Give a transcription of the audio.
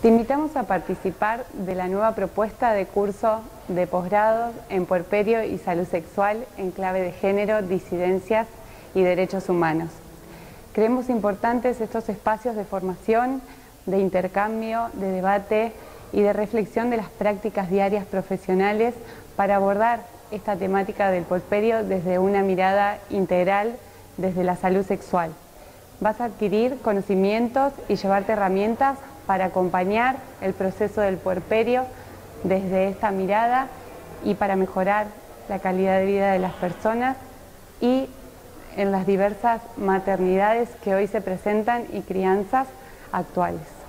Te invitamos a participar de la nueva propuesta de curso de posgrado en puerperio y salud sexual en clave de género, disidencias y derechos humanos. Creemos importantes estos espacios de formación, de intercambio, de debate y de reflexión de las prácticas diarias profesionales para abordar esta temática del puerperio desde una mirada integral, desde la salud sexual. Vas a adquirir conocimientos y llevarte herramientas para acompañar el proceso del puerperio desde esta mirada y para mejorar la calidad de vida de las personas y en las diversas maternidades que hoy se presentan y crianzas actuales.